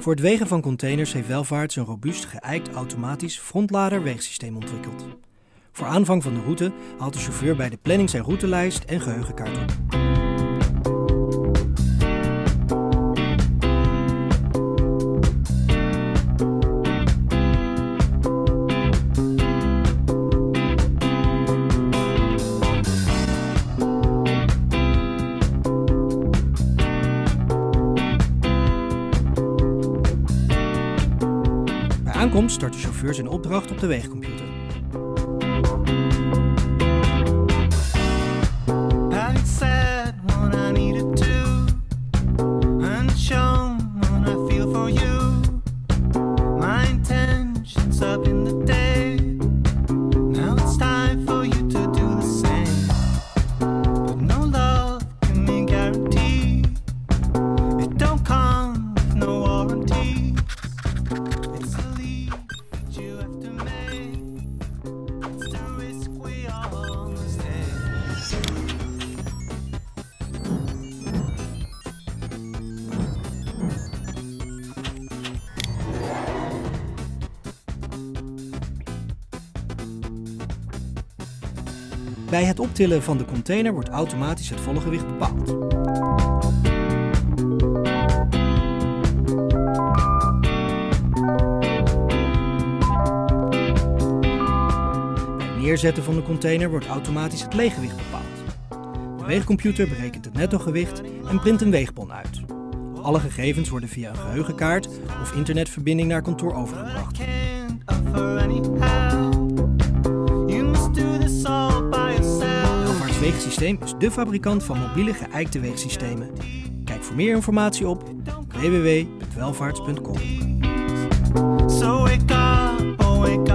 Voor het wegen van containers heeft Welvaarts een robuust, geëikt automatisch frontlader weegsysteem ontwikkeld. Voor aanvang van de route haalt de chauffeur bij de planning zijn routelijst en geheugenkaart op. Bij aankomst start de chauffeur zijn opdracht op de weegcomputer. Bij het optillen van de container wordt automatisch het volle gewicht bepaald. Bij het neerzetten van de container wordt automatisch het leeggewicht bepaald. De weegcomputer berekent het nettogewicht en print een weegbon uit. Alle gegevens worden via een geheugenkaart of internetverbinding naar kantoor overgebracht. Welvaarts Weegsysteem is de fabrikant van mobiele geëikte weegsystemen. Kijk voor meer informatie op www.welvaarts.com.